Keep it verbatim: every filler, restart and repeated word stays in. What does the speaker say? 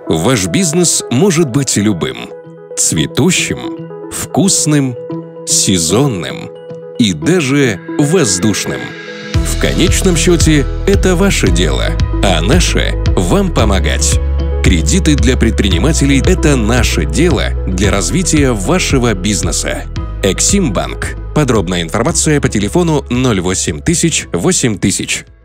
Ваш бизнес может быть любым – цветущим, вкусным, сезонным и даже воздушным. В конечном счете, это ваше дело, а наше – вам помогать. Кредиты для предпринимателей – это наше дело для развития вашего бизнеса. Эксимбанк. Подробная информация по телефону ноль восемь тысяч восемь тысяч.